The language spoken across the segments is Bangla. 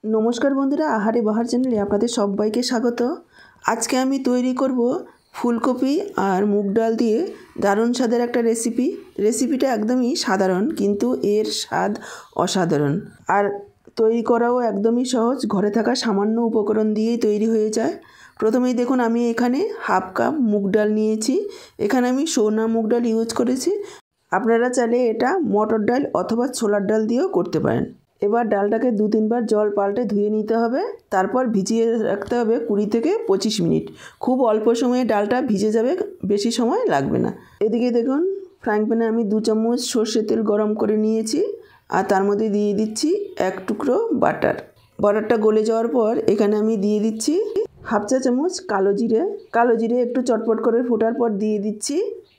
নমস্কার বন্ধুরা, আহারে বাহার চ্যানেলে আপনাদের সবাইকে স্বাগত। আজকে আমি তৈরি করব ফুলকপি আর মুগ ডাল দিয়ে দারুণ স্বাদের একটা রেসিপিটা একদমই সাধারণ, কিন্তু এর স্বাদ অসাধারণ। আর তৈরি করাও একদমই সহজ, ঘরে থাকা সামান্য উপকরণ দিয়েই তৈরি হয়ে যায়। প্রথমেই দেখুন, আমি এখানে হাফ কাপ মুগ ডাল নিয়েছি। এখানে আমি সোনা মুগ ডাল ইউজ করেছি। আপনারা চাইলে এটা মটর ডাল অথবা ছোলার ডাল দিয়েও করতে পারেন। এবার ডালটাকে 2-3 বার জল পাল্টে ধুয়ে নিতে হবে। তারপর ভিজিয়ে রাখতে হবে 20 থেকে 25 মিনিট। খুব অল্প সময়ে ডালটা ভিজে যাবে, বেশি সময় লাগবে না। এদিকে দেখুন, ফ্রাইং প্যানে আমি 2 চামচ সর্ষের তেল গরম করে নিয়েছি, আর তার মধ্যে দিয়ে দিচ্ছি 1 টুকরো বাটার। বাটারটা গলে যাওয়ার পর এখানে আমি দিয়ে দিচ্ছি হাফ চা চামচ কালো জিরে একটু চটপট করে ফোটার পর দিয়ে দিচ্ছি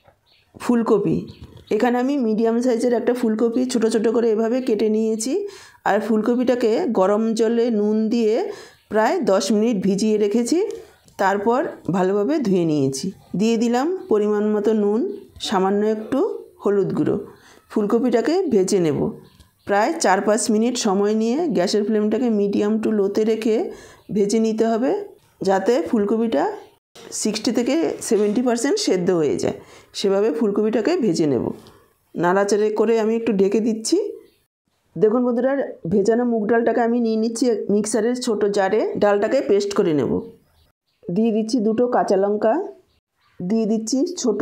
ফুলকপি। এখানে আমি মিডিয়াম সাইজের একটা ফুলকপি ছোট ছোট করে এভাবে কেটে নিয়েছি। আর ফুলকপিটাকে গরম জলে নুন দিয়ে প্রায় 10 মিনিট ভিজিয়ে রেখেছি। তারপর ভালোভাবে ধুয়ে নিয়েছি। দিয়ে দিলাম পরিমাণ মতো নুন, সামান্য একটু হলুদ গুঁড়ো। ফুলকপিটাকে ভেজে নেব। প্রায় 4-5 মিনিট সময় নিয়ে গ্যাসের ফ্লেমটাকে মিডিয়াম টু লোতে রেখে ভেজে নিতে হবে, যাতে ফুলকপিটা 60 থেকে 70% সেদ্ধ হয়ে যায়। সেভাবে ফুলকপিটাকে ভেজে নেব। নাড়াচাড়া করে আমি একটু ঢেকে দিচ্ছি। দেখুন বন্ধুরা, ভেজানো মুগ ডালটাকে আমি নিয়ে নিচ্ছি মিক্সারের ছোট জারে। ডালটাকে পেস্ট করে নেব। দিয়ে দিচ্ছি 2টো কাঁচা লঙ্কা, দিয়ে দিচ্ছি ছোট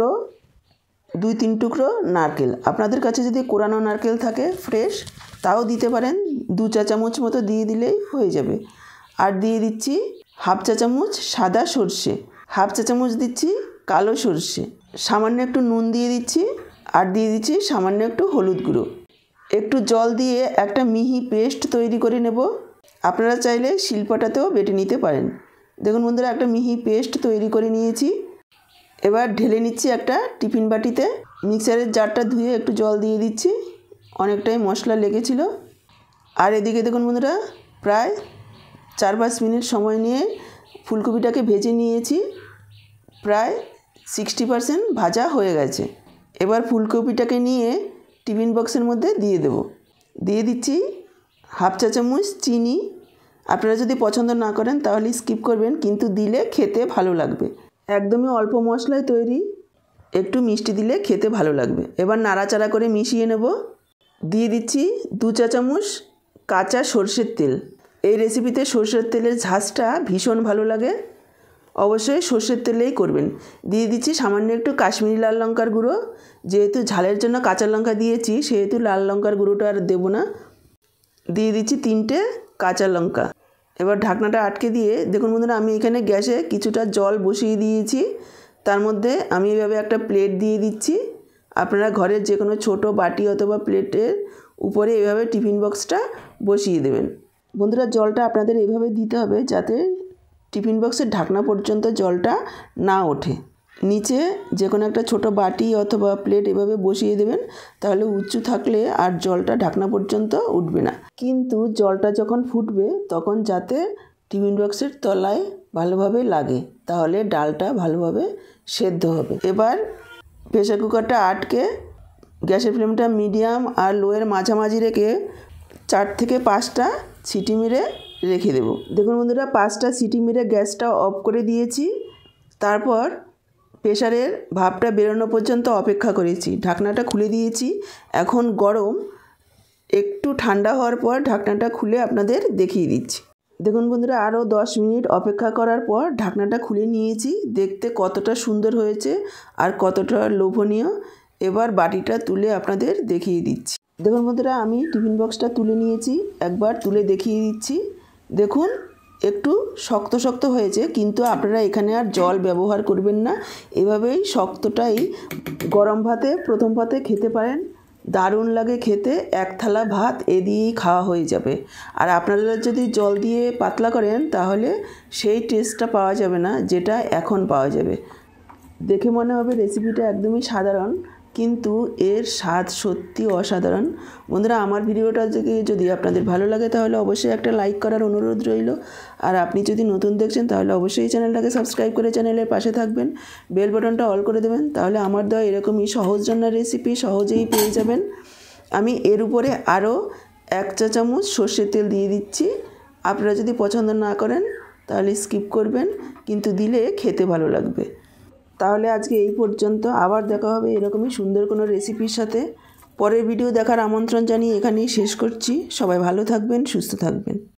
2-3 টুকরো নারকেল। আপনাদের কাছে যদি কোরানো নারকেল থাকে ফ্রেশ, তাও দিতে পারেন। 2 চা চামচ মতো দিয়ে দিলেই হয়ে যাবে। আর দিয়ে দিচ্ছি হাফ চা চামচ সাদা সর্ষে, হাফ চা চামচ দিচ্ছি কালো সর্ষে, সামান্য একটু নুন দিয়ে দিচ্ছি, আর দিয়ে দিচ্ছি সামান্য একটু হলুদ গুঁড়ো। একটু জল দিয়ে একটা মিহি পেস্ট তৈরি করে নেব। আপনারা চাইলে শিলপাটাতেও বেটে নিতে পারেন। দেখুন বন্ধুরা, একটা মিহি পেস্ট তৈরি করে নিয়েছি। এবার ঢেলে নিচ্ছি একটা টিফিন বাটিতে। মিক্সারের জারটা ধুয়ে একটু জল দিয়ে দিচ্ছি, অনেকটাই মশলা লেগেছিল। আর এদিকে দেখুন বন্ধুরা, প্রায় 4-5 মিনিট সময় নিয়ে ফুলকপিটাকে ভেজে নিয়েছি। প্রায় 60% ভাজা হয়ে গেছে। এবার ফুলকপিটাকে নিয়ে টিফিন বক্সের মধ্যে দিয়ে দেব। দিয়ে দিচ্ছি হাফ চা চামচ চিনি। আপনারা যদি পছন্দ না করেন তাহলে স্কিপ করবেন, কিন্তু দিলে খেতে ভালো লাগবে। একদমই অল্প মশলায় তৈরি, একটু মিষ্টি দিলে খেতে ভালো লাগবে। এবার নাড়াচাড়া করে মিশিয়ে নেব। দিয়ে দিচ্ছি 2 চা চামচ কাঁচা সর্ষের তেল। এই রেসিপিতে সর্ষের তেলের ঝাঁজটা ভীষণ ভালো লাগে, অবশ্যই সর্ষের তেলেই করবেন। দিয়ে দিচ্ছি সামান্য একটু কাশ্মীরি লাল লঙ্কার গুঁড়ো। যেহেতু ঝালের জন্য কাঁচা লঙ্কা দিয়েছি, সেহেতু লাল লঙ্কার গুঁড়োটা আর দেবো না। দিয়ে দিচ্ছি 3টে কাঁচা লঙ্কা। এবার ঢাকনাটা আটকে দিয়ে দেখুন বন্ধুরা, আমি এখানে গ্যাসে কিছুটা জল বসিয়ে দিয়েছি। তার মধ্যে আমি এভাবে একটা প্লেট দিয়ে দিচ্ছি। আপনারা ঘরের যে কোনো ছোটো বাটি অথবা প্লেটের উপরে এভাবে টিফিন বক্সটা বসিয়ে দেবেন। বন্ধুরা, জলটা আপনাদের এভাবে দিতে হবে যাতে টিফিন বক্সের ঢাকনা পর্যন্ত জলটা না ওঠে। নিচে যে কোনো একটা ছোটো বাটি অথবা প্লেট এভাবে বসিয়ে দেবেন, তাহলে উঁচু থাকলে আর জলটা ঢাকনা পর্যন্ত উঠবে না। কিন্তু জলটা যখন ফুটবে তখন যাতে টিফিন বক্সের তলায় ভালোভাবে লাগে, তাহলে ডালটা ভালোভাবে সেদ্ধ হবে। এবার প্রেসার কুকারটা আটকে গ্যাসের ফ্লেমটা মিডিয়াম আর লোয়ের মাঝামাঝি রেখে 4 থেকে 5টা সিটি মেরে রেখে দেব। দেখুন বন্ধুরা, 5টা সিটি মেরে গ্যাসটা অফ করে দিয়েছি। তারপর প্রেসারের ভাপটা বেরোনো পর্যন্ত অপেক্ষা করেছি। ঢাকনাটা খুলে দিয়েছি। এখন গরম, একটু ঠান্ডা হওয়ার পর ঢাকনাটা খুলে আপনাদের দেখিয়ে দিচ্ছি। দেখুন বন্ধুরা, আরও 10 মিনিট অপেক্ষা করার পর ঢাকনাটা খুলে নিয়েছি। দেখতে কতটা সুন্দর হয়েছে আর কতটা লোভনীয়। এবার বাটিটা তুলে আপনাদের দেখিয়ে দিচ্ছি। দেখুন বন্ধুরা, আমি টিফিন বক্সটা তুলে নিয়েছি, একবার তুলে দেখিয়ে দিচ্ছি। দেখুন, একটু শক্ত শক্ত হয়েছে, কিন্তু আপনারা এখানে আর জল ব্যবহার করবেন না। এভাবেই শক্তটাই গরম ভাতে, প্রথম ভাতে খেতে পারেন। দারুণ লাগে খেতে। 1 থালা ভাত এ দিয়েই খাওয়া হয়ে যাবে। আর আপনারা যদি জল দিয়ে পাতলা করেন তাহলে সেই টেস্টটা পাওয়া যাবে না যেটা এখন পাওয়া যাবে। দেখে মনে হবে রেসিপিটা একদমই সাধারণ, কিন্তু এর স্বাদ সত্যি অসাধারণ। বন্ধুরা, আমার ভিডিওটা যদি আপনাদের ভালো লাগে তাহলে অবশ্যই একটা লাইক করার অনুরোধ রইল। আর আপনি যদি নতুন দেখছেন তাহলে অবশ্যই চ্যানেলটাকে সাবস্ক্রাইব করে চ্যানেলের পাশে থাকবেন। বেল বাটনটা অল করে দেবেন, তাহলে আমার দেওয়া এরকমই সহজ রান্নার রেসিপি সহজেই পেয়ে যাবেন। আমি এর উপরে আরও 1 চা চামচ সর্ষের তেল দিয়ে দিচ্ছি। আপনারা যদি পছন্দ না করেন তাহলে স্কিপ করবেন, কিন্তু দিলে খেতে ভালো লাগবে। তাহলে আজকে এই পর্যন্ত, আবার দেখা হবে এরকমই সুন্দর কোনো রেসিপির সাথে। পরের ভিডিও দেখার আমন্ত্রণ জানিয়ে এখানেই শেষ করছি। সবাই ভালো থাকবেন, সুস্থ থাকবেন।